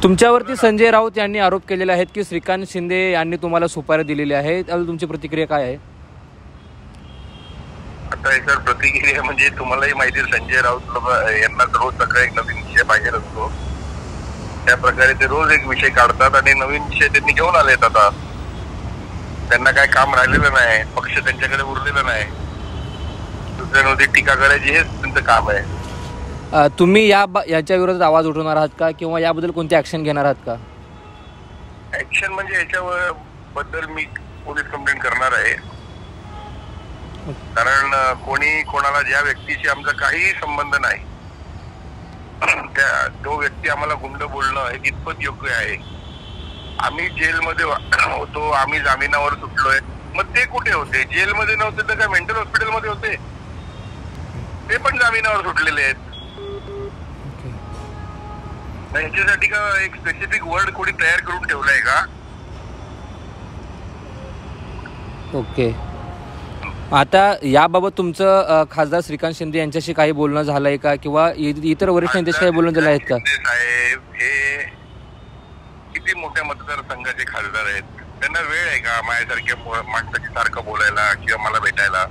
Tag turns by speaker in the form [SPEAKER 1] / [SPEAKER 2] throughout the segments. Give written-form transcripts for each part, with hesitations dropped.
[SPEAKER 1] तुमच्यावरती संजय राऊत यांनी आरोप केलेले आहेत की श्रीकांत शिंदे यांनी तुम्हाला सुपारी दिलेली आहे, त्याला तुमची प्रतिक्रिया काय आहे?
[SPEAKER 2] आता याच्यावर प्रतिक्रिया म्हणजे तुम्हालाही माहिती आहे, संजय राऊत यांना रोज सकाळी एक नवीन विषय पाहिजे असतो. त्या प्रकारे ते रोज एक विषय काढतात आणि नवीन विषय त्यांनी घेऊन आलेत. आता त्यांना काय काम राहिलेलं नाही, पक्ष त्यांच्याकडे उरलेला नाही, दुसऱ्यांवरती टीका करायची हेच त्यांचं काम आहे.
[SPEAKER 1] तुम्ही याच्या विरोधात आवाज उठवणार आहात का, किंवा याबद्दल कोणती ऍक्शन घेणार आहात का?
[SPEAKER 2] ऍक्शन म्हणजे याच्यावर बद्दल मी पोलीस कंप्लेंट करणार आहे. कारण कोणी कोणाला, ज्या व्यक्तीशी आमचा काही संबंध नाही, तो व्यक्ती आम्हाला गुंड बोलणं हे कितपत योग्य आहे. आम्ही जेलमध्ये होतो, आम्ही जामिनावर सुटलोय, मग ते कुठे होते? जेलमध्ये नव्हते तर काय मेंटल हॉस्पिटलमध्ये होते? ते पण जामिनावर सुटलेले आहेत. यांच्यासाठी का एक स्पेसिफिक वर्ड कोणी तयार करून ठेवलाय का?
[SPEAKER 1] ओके. आता याबाबत तुमचं खासदार श्रीकांत शिंदे यांच्याशी काही बोलणं झालंय का, किंवा इतर वरिष्ठ यांच्याशी काही बोलणं झालं आहेत का?
[SPEAKER 2] साहेब हे किती मोठ्या मतदारसंघाचे खासदार आहेत, त्यांना वेळ आहे का माझ्यासारख्या माणसाची सारखं बोलायला किंवा मला भेटायला?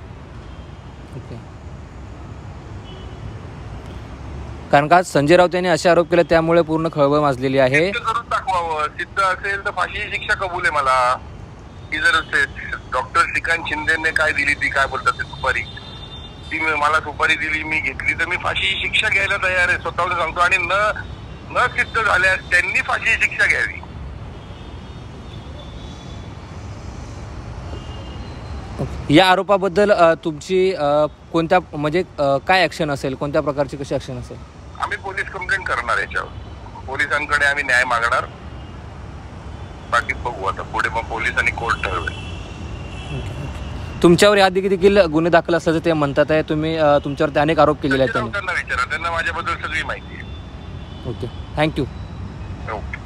[SPEAKER 1] कारण का संजय राऊत यांनी असे आरोप केले, त्यामुळे पूर्ण खळबळ माजलेली आहे.
[SPEAKER 2] करून दाखवावं. सिद्ध असेल तर फाशी शिक्षा कबूल आहे मला. की जर डॉक्टर श्रीकांत शिंदेने काय दिली, ती काय बोलतात ते सुपारी, ती मला सुपारी दिली, मी घेतली, तर मी फाशी शिक्षा घ्यायला तयार आहे, स्वतःहून सांगतो. आणि न सिद्ध झाल्यास त्यांनी फाशी शिक्षा घ्यावी.
[SPEAKER 1] या आरोपाबद्दल तुमची कोणत्या, म्हणजे काय ऍक्शन असेल, कोणत्या प्रकारची कशी ऍक्शन असेल?
[SPEAKER 2] आम्ही पोलीस कंप्लेंट करणार याच्यावर. पोलिसांकडे आम्ही न्याय मागणार. बाकी बघू आता पुढे, मग पोलीस आणि कोर्ट ठरवेल.
[SPEAKER 1] तुमच्यावर याआधी देखील गुन्हे दाखल असल्याचं ते म्हणतात आहे. तुम्ही तुमच्यावर अनेक आरोप केलेले आहेत.
[SPEAKER 2] त्यांना विचारा, त्यांना माझ्याबद्दल सगळी माहिती आहे.
[SPEAKER 1] Okay, thank you.
[SPEAKER 2] ओके.